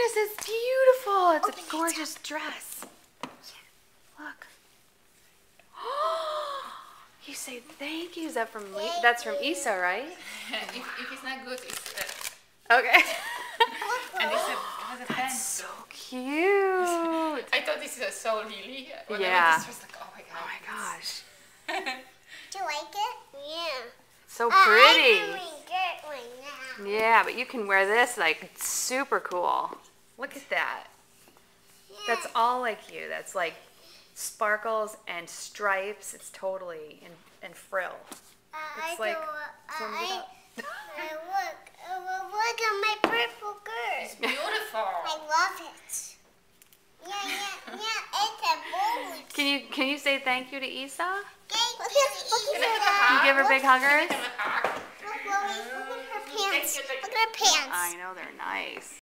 goodness, it's beautiful. It's a gorgeous dress. Look. You say thank you. Is that from that's from Isa, right? If it's not good, it's okay. and it has a pen. That's so cute. I thought this was so Lily. Yeah. This was like, oh my god. Oh my gosh. Do you like it? Yeah. So pretty. I can get one now. Yeah, but you can wear this like super cool. Look at that. That's all like you. That's like sparkles and stripes. It's totally in frill. It's like look at my purple It's girl. beautiful. I love it. Yeah. It's a boot. Can you say thank you to Isa? Look Can I have a at Can you give her big huggers? Have a hug? Look at her pants. Look at her pants. I know they're nice.